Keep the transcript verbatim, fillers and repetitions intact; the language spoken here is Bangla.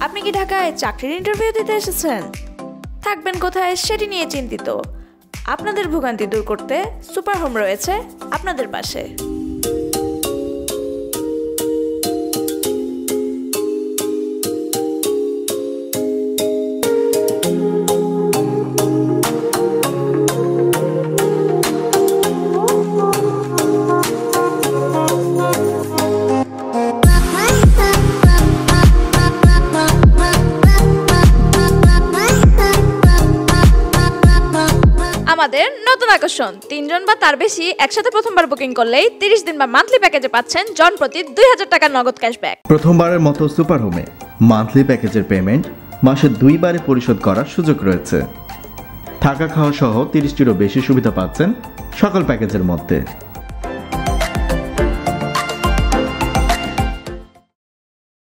আপনি কি ঢাকায় চাকরির ইন্টারভিউ দিতে এসেছেন? থাকবেন কোথায় সেটি নিয়ে চিন্তিত? আপনাদের ভোগান্তি দূর করতে সুপার হোম রয়েছে আপনাদের পাশে। আমাদের নতুন আকর্ষণ, তিনজন বা তার বেশি একসাথে প্রথমবার বুকিং করলেই তিরিশ দিন বা মান্থলি প্যাকেজে পাচ্ছেন জন প্রতি দুই হাজার টাকার নগদ ক্যাশব্যাক। প্রথমবারের মতো সুপার হোমে মান্থলি প্যাকেজের পেমেন্ট মাসে দুইবারে পরিশোধ করার সুযোগ রয়েছে। থাকা খাওয়া সহ তিরিশটিরও বেশি সুবিধা পাচ্ছেন সকল প্যাকেজের মধ্যে।